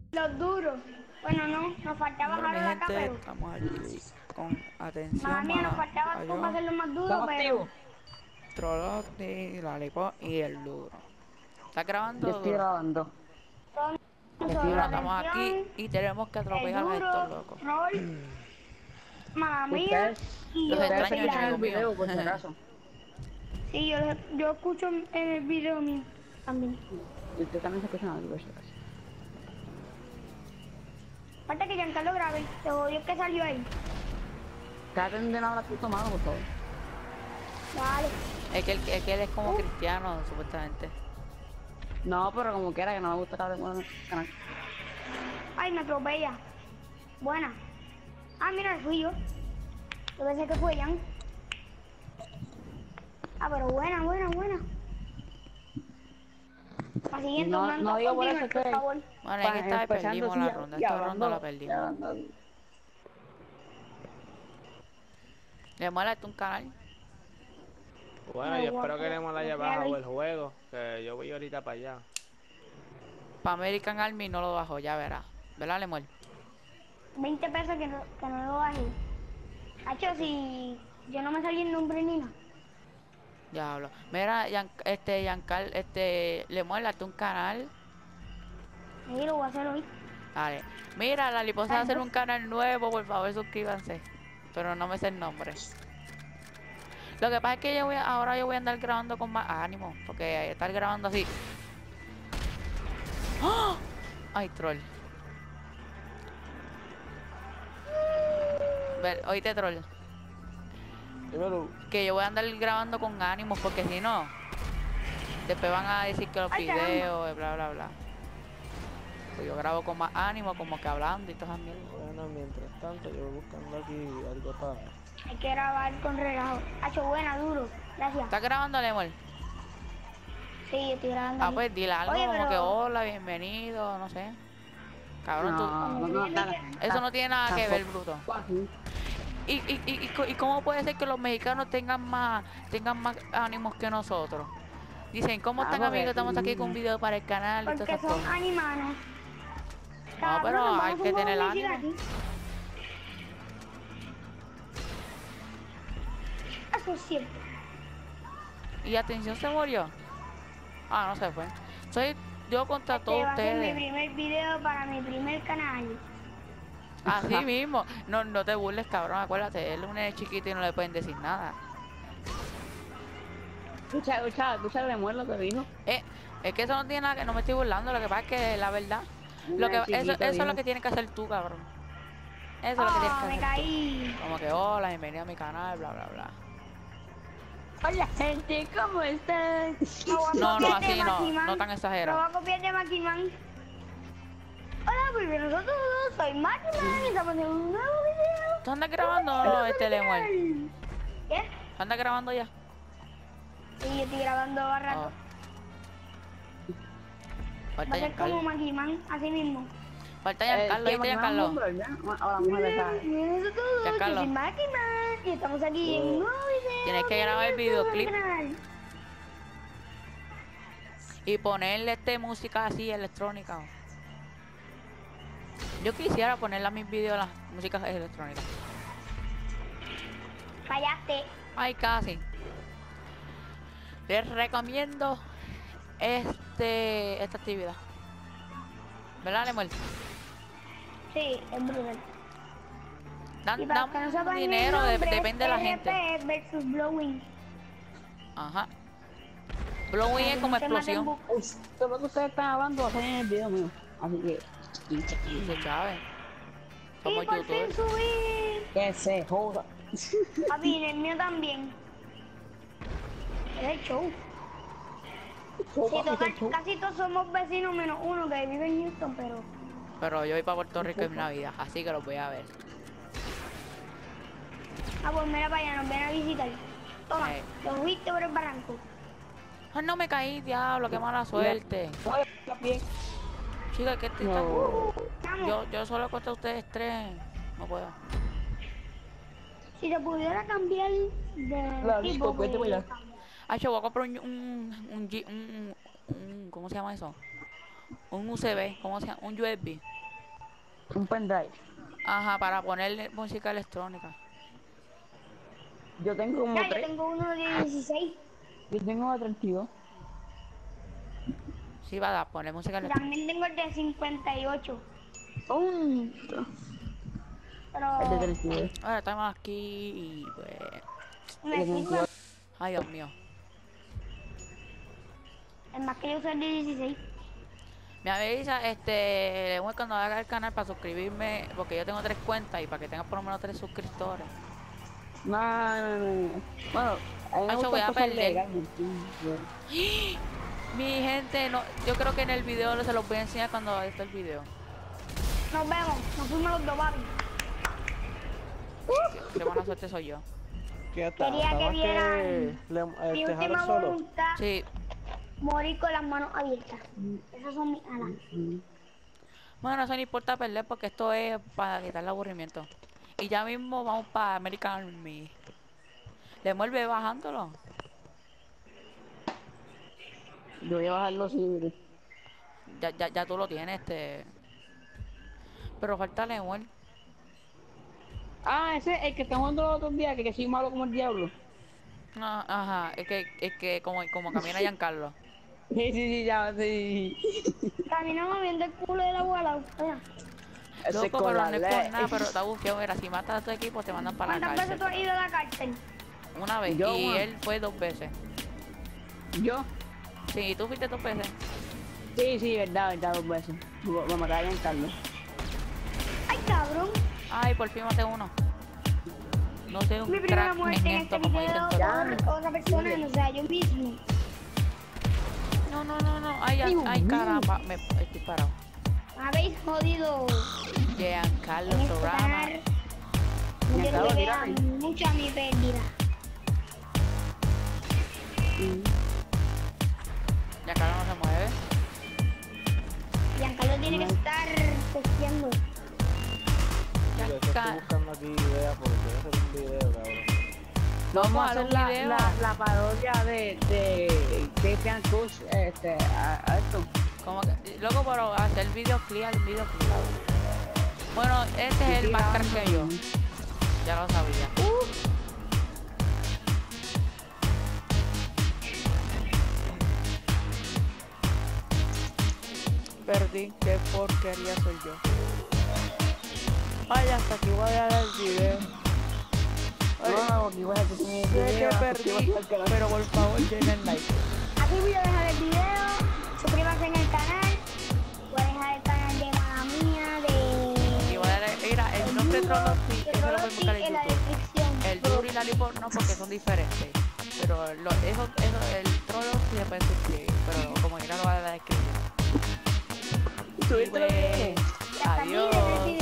Los duros. Bueno, no, nos faltaba Bueno, mi Harold acá, gente, pero... estamos aquí con Mamá atención, mía, nos faltaba a tú para yo, hacerlo más duro, ¿Estamos pero... activos? Trollotti, Lollipop y el duro. ¿Está Yo grabando estoy duro? grabando. Todo Yo estoy sobre Bueno, grabando. estamos aquí atención, y tenemos que el atropellar a estos duro, locos. Roll, mamá mía Ustedes, y Los yo, ustedes extraño, escuchan Dylan. enemigos el míos. video por si acaso. Sí, yo escucho en el video mío también. Y ustedes también se escuchan algo por si acaso. Falta que Giancarlo grabe, te odio que salió ahí. Traten de no hablar puto mano, por favor. Vale. Es que él es como cristiano, supuestamente. No, pero como quiera, que no me gusta que hablen con el canal. Ay, me atropella. Buena. Ah, mira, fui yo. Yo pensé que fue Jan. Ah, pero buena, buena, buena. La siguiente, No, un no digo por eso continuar, por que favor. Bueno, es que esta vez empezando perdimos así la ronda. y Esta ronda la hablando, y perdimos. hablando. ¿Le molesta un canal? Bueno, Ay, yo espero guapo, que Lemon le haya bloquealo bajado ahí. el juego, que yo voy ahorita para allá. Para American Army no lo bajo, ya verás. ¿Verdad, Lemol? 20 pesos que no lo bajé. Hacho, si yo no me salí el nombre ni nada. Ya hablo. Mira, Yancal, Lemol, hazte un canal. Ahí lo voy a hacer hoy. Vale. Mira, la Liposa va a Ay, hacer no. un canal nuevo, por favor, suscríbanse. Pero no me sé el nombre. Lo que pasa es que ahora yo voy a andar grabando con más ánimo. Porque estar grabando así. ¡Ah! Ay, troll. Ver, oíste, troll. Dímelo. Que yo voy a andar grabando con ánimos, porque si no, después van a decir que los Ay, caramba. videos, bla, bla, bla. Pues yo grabo con más ánimo, como que hablando y todas esas mierdas. Bueno, mientras tanto yo voy buscando aquí algo para... Hay que grabar con relajo. Hacho, buena, duro. Gracias. ¿Estás grabando, Lemol? Sí, estoy grabando. Ah, ahí. pues dile algo Oye, como que pero... hola, bienvenido, no sé. Cabrón, tú. No, no, Eso no tiene nada que ver, bruto. Fácil. ¿Y cómo puede ser que los mexicanos tengan más ánimos que nosotros? Dicen, ¿cómo están, Porque, amigos? Estamos aquí con un video para el canal y todas Porque esas son cosas. animanos. No, pero Cabrón, hay vamos a que un tener juego de ánimo. aquí. Eso es cierto. Y atención, se murió. Ah, no se fue. Soy yo contra todos Va a ser mi ustedes. primer video para mi primer canal. Así mismo. No, no te burles, cabrón. Acuérdate, él es un nene chiquito y no le pueden decir nada. Escucha, le muero lo que dijo. Es que eso no tiene nada que no me estoy burlando. Lo que pasa es que la verdad. Eso es lo que tienes que hacer tú, cabrón. Eso es lo que tienes que Me hacer tú. caí. Como que hola, bienvenido a mi canal, bla, bla, bla. Hola gente, ¿cómo están? No, copiar de así no, Makiman. no tan Lo exagerado. voy a copiar de Makiman. Hola, muy bien nosotros soy Makiman y estamos en un nuevo video. ¿Tú andas grabando o no, Lemuel? ¿Qué? ¿Tú andas grabando ya? Sí, yo estoy grabando a Oh. rato. Falta Va a ser como Giancarlo. Makiman, así mismo. Falta Giancarlo, ¿viste Giancarlo? Ahora mujer le sabe. Nosotros yo Giancarlo. soy Makiman y estamos aquí en un nuevo video. Tienes que grabar el videoclip. Canal. Y ponerle música así electrónica. Yo quisiera ponerle a mis videos las músicas electrónicas. Fallaste. Ay, casi. Les recomiendo esta actividad. ¿Verdad, Lemuel? Sí, es brutal. Dan Y para que no sepan el dinero, nombre, depende de la gente. RP versus Blowing. Ajá. Blowing es como No se maten explosión. Todo lo que ustedes están hablando va a salir en el video mío. Así que, Dice Chávez. Y Somos por fin youtubers. subí. que se joda. Papi, en el mío también. Es el show. Sí, total, casi todos somos vecinos menos uno que vive en Houston, pero... Pero yo voy para Puerto Rico en Navidad, así que los voy a ver. Ah, pues mira para allá, nos vienen a visitar. Toma, Sí. los viste por el barranco. Ah, no me caí, diablo, qué mala suerte. Bien. Chicas, ¿qué te No. Vamos, Yo solo contra ustedes tres. No puedo. si te pudiera cambiar La de disco, tipo, vete pues, para allá. Ah, yo voy a comprar ¿cómo se llama eso? Un USB, ¿cómo se llama? Un USB. Un pendrive. Ajá, para ponerle música electrónica. Yo tengo como Ya, yo 3. tengo uno de 16. Yo tengo de 32. Sí, va a poner música Y electrónica. también tengo el de 58. El de Pero 32. Ahora estamos aquí y pues... me sirve. Ay, Dios mío. Es más que yo uso el de 16. Me avisa, Lemuel, cuando haga el canal para suscribirme, porque yo tengo 3 cuentas y para que tenga por lo menos 3 suscriptores. No. Bueno, a mí me Ay, yo gusta voy a cosas perder. legales, sí. Mi gente, no, yo creo que en el video se los voy a enseñar cuando esté el video. Nos vemos. Nos fuimos los dos, papi. Qué buena suerte soy yo. ¿Qué está? Quería que ¿Estabas vieran mi Jaro última solo? voluntad. Sí. Morir con las manos abiertas. Esas son mis alas. Bueno, eso no importa perder porque esto es para quitar el aburrimiento. Y ya mismo vamos para American Army. Le vuelve bajándolo. Yo voy a bajarlo libre. Ya tú lo tienes, Pero falta Lemuel. Ah, ese el que estamos jugando los otros días, que soy malo como el diablo. Ah, ajá, es que como camina Giancarlo. Sí, ya, sí. Caminamos viendo el culo de la abuela. Mira. Ese Loco, con pero la no es por ley. nada, pero te busqué, mira, si matas a tu equipo te mandan para la ¿Cuántas veces tú has cárcel. ido a la cárcel? Una vez, Yo, y man. él fue 2 veces. ¿Yo? Sí, ¿y tú fuiste 2 veces? Sí, verdad, 2 veces. Me maté a Carlos. Ay, cabrón. Ay, por fin maté uno. No sé, un Mi primera crack en muerte en este esto, como dicen video todos. por otra persona, no sea yo mismo. No. Ay, caramba, me estoy parado. Habéis jodido Giancarlo en este Torama. canal. No quiero Giancarlo, que vean tírame. mucho a mi pérdida. Giancarlo no se mueve. Giancarlo tiene que estar testeando. Yo estoy buscando aquí ideas porque quiero hacer un video, cabrón. Vamos a hacer la, un video. la parodia de Capian Kush a esto. Como que, loco, pero hacer videoclip al videoclip. Bueno, este es el más crack que yo. Ya lo sabía. Perdí, qué porquería soy yo. Ay, hasta aquí voy a dar el video. Ay, No, que igual que tiene sé que perdí, pero por favor denle like. Aquí voy a dejar el video. Suscríbanse en el canal. Voy a dejar el canal de Mala Mía, Y voy a dar, mira, el nombre de Trollopi, de eso lo pueden Trollopi buscar en en la YouTube. descripción. El Duro y Lollipop no, porque son diferentes. Pero el Trollopi se puede suscribir, pero como quiera lo va a dar escribir. ¿Tuviste lo que Adiós.